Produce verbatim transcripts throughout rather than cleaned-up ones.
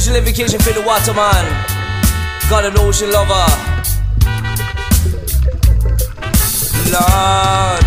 Special invocation for the waterman, God an ocean lover. Lord,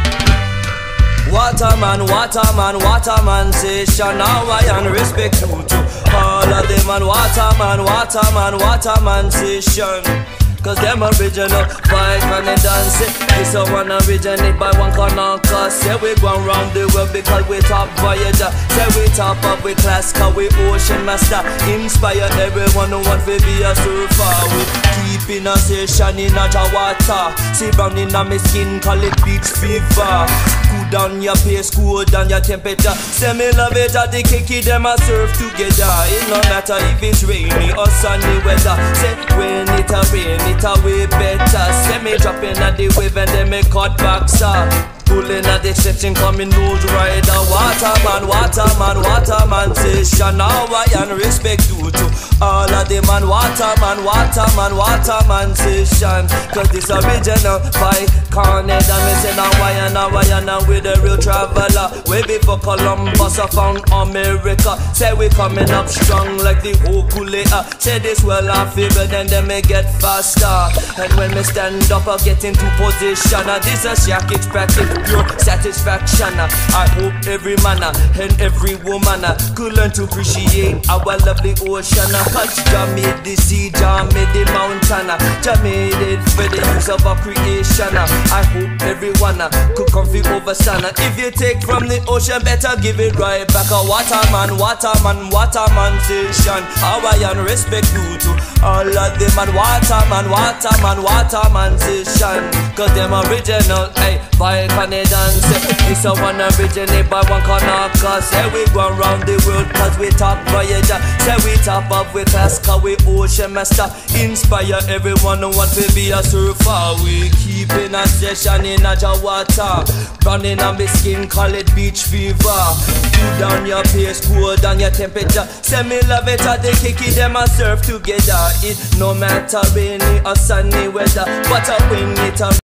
waterman, waterman, waterman station. Now I and respect you to all of them. And waterman, waterman, waterman station. Cause them original fight when they dance it. This a one originate by one corner. Cause say we going round the world because we top voyager. Say we top of we class cause we ocean master. Inspire everyone who want to be a surfer. We keep in a station in a water. See brown in a me skin call it beach fever. Cool down your pace, cool down your temperature. Say me love it at the kicky them a surf together. It no matter if it's rainy or sunny weather. Say when it a rain it a way better. Say me dropping at the wave and then me cut back, sir. Pulling at the section, coming nose rider. Waterman, waterman, waterman station. Now I and respect you to all of them. And waterman, waterman, waterman station. Cause this original by Carnage. And me say now I and now I and now we the real traveler. Way before Columbus I found America. Say we coming up strong like the Okulea. Say this well I feel then they may get faster. And when me stand up I get into position. And this a shack expected pure satisfaction. I hope every man and every woman could learn to appreciate our lovely ocean. Cause Jah made the sea, Jah made the mountain, Jah made it for the use of our creation. I hope everyone could come feel overstand. If you take from the ocean, better give it right back. A waterman, waterman, waterman station. How I and respect you to all of them. And waterman, waterman, waterman station. Cause them original, hey, by Canadians. This a one originate by one corner. Cause say we go round the world cause we top voyager. Say we top of we class cause we ocean master. Inspire everyone who want to be a surfer. We keep in a session in a water. Running on my skin call it beach fever. Cool down your pace, cool down your temperature. Say me love it at the kicky them a surf together. It no matter rainy or sunny weather. But when it a